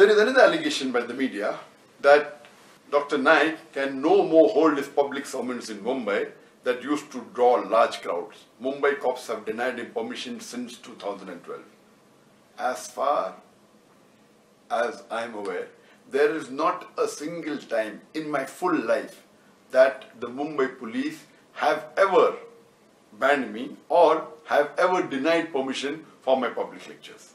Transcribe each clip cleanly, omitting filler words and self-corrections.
there is another allegation by the media that Dr. Naik can no more hold his public sermons in Mumbai that used to draw large crowds. Mumbai cops have denied him permission since 2012. As far as I am aware, there is not a single time in my full life that the Mumbai police have ever banned me or have ever denied permission for my public lectures.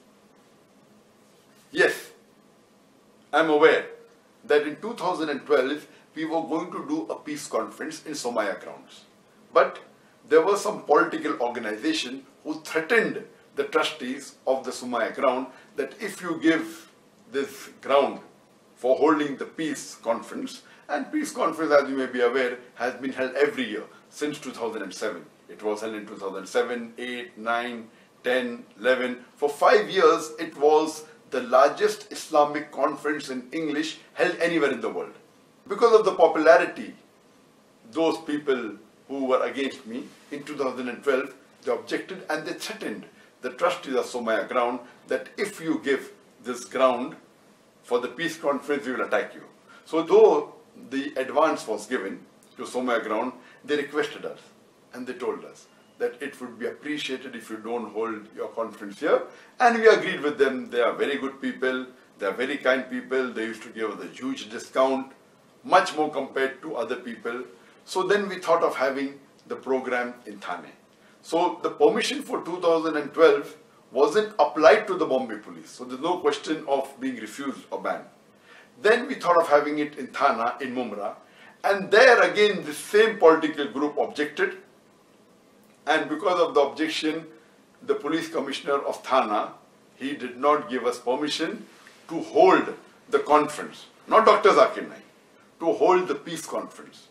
Yes, I am aware that in 2012 we were going to do a peace conference in Somaya grounds. But there was some political organization who threatened the trustees of the Somaya ground that if you give this ground for holding the peace conference, and peace conference, as you may be aware, has been held every year since 2007. It was held in 2007, 8, 9, 10, 11. For 5 years, it was the largest Islamic conference in English held anywhere in the world. Because of the popularity, those people who were against me in 2012, they objected and they threatened the trustees of Somaya ground that if you give this ground for the peace conference, we will attack you. So though the advance was given to Somaya ground, they requested us and they told us that it would be appreciated if you don't hold your conference here. And we agreed with them. They are very good people. They are very kind people. They used to give us a huge discount, much more compared to other people. So then we thought of having the program in Thane. So the permission for 2012 wasn't applied to the Bombay police. So there's no question of being refused or banned. Then we thought of having it in Thana, in Mumra. And there again, the same political group objected. And because of the objection, the police commissioner of Thana, he did not give us permission to hold the conference. Not Dr. Zakir Naik, to hold the peace conference.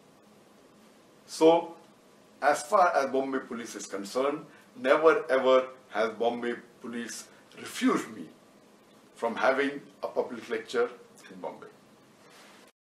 So, as far as Bombay police is concerned, never ever has Bombay police refused me from having a public lecture in Bombay.